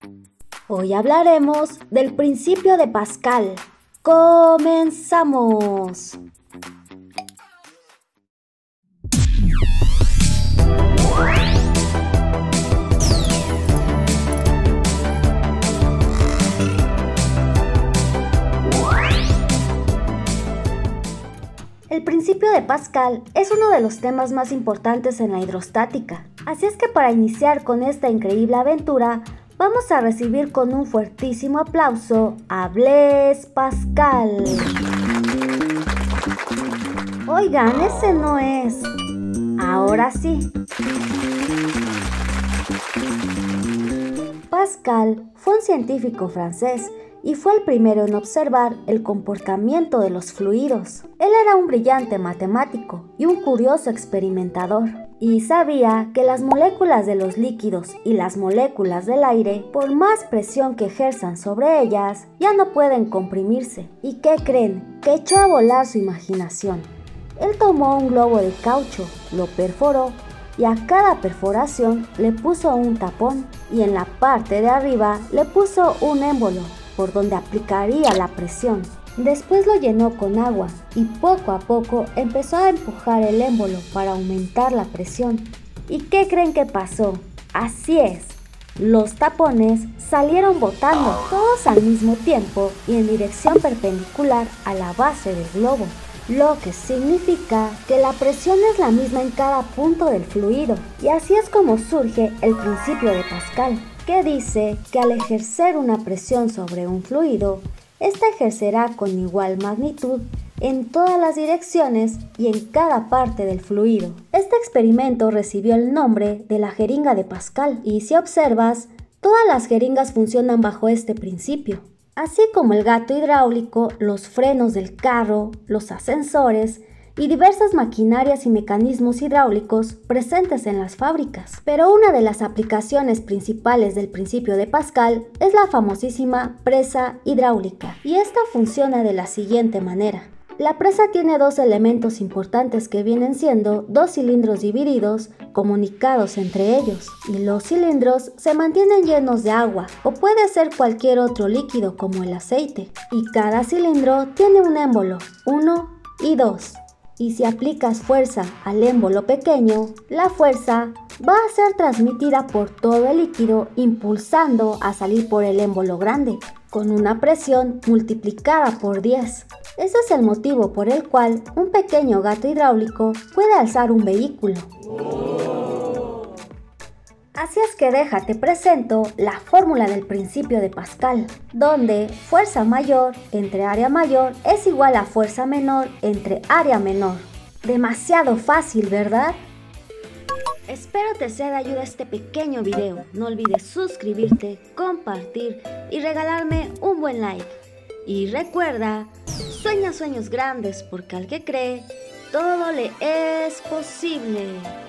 Hoy hablaremos del principio de Pascal. ¡Comenzamos! El principio de Pascal es uno de los temas más importantes en la hidrostática. Así es que para iniciar con esta increíble aventura, vamos a recibir con un fuertísimo aplauso a Blaise Pascal. Oigan, ese no es. Ahora sí. Pascal fue un científico francés y fue el primero en observar el comportamiento de los fluidos. Él era un brillante matemático y un curioso experimentador, y sabía que las moléculas de los líquidos y las moléculas del aire, por más presión que ejerzan sobre ellas, ya no pueden comprimirse. ¿Y qué creen? Que echó a volar su imaginación. Él tomó un globo de caucho, lo perforó y a cada perforación le puso un tapón y en la parte de arriba le puso un émbolo por donde aplicaría la presión. Después lo llenó con agua y poco a poco empezó a empujar el émbolo para aumentar la presión. ¿Y qué creen que pasó? Así es, los tapones salieron botando todos al mismo tiempo y en dirección perpendicular a la base del globo, lo que significa que la presión es la misma en cada punto del fluido. Y así es como surge el principio de Pascal, que dice que al ejercer una presión sobre un fluido, ésta ejercerá con igual magnitud en todas las direcciones y en cada parte del fluido. Este experimento recibió el nombre de la jeringa de Pascal, y si observas, todas las jeringas funcionan bajo este principio. Así como el gato hidráulico, los frenos del carro, los ascensores y diversas maquinarias y mecanismos hidráulicos presentes en las fábricas. Pero una de las aplicaciones principales del principio de Pascal es la famosísima presa hidráulica, y esta funciona de la siguiente manera. La presa tiene dos elementos importantes que vienen siendo dos cilindros divididos, comunicados entre ellos, y los cilindros se mantienen llenos de agua o puede ser cualquier otro líquido como el aceite, y cada cilindro tiene un émbolo, 1 y 2. Y si aplicas fuerza al émbolo pequeño, la fuerza va a ser transmitida por todo el líquido, impulsando a salir por el émbolo grande, con una presión multiplicada por 10. Ese es el motivo por el cual un pequeño gato hidráulico puede alzar un vehículo. Así es que te presento la fórmula del principio de Pascal, donde fuerza mayor entre área mayor es igual a fuerza menor entre área menor. Demasiado fácil, ¿verdad? Espero te sea de ayuda este pequeño video. No olvides suscribirte, compartir y regalarme un buen like. Y recuerda, sueña sueños grandes porque al que cree, todo le es posible.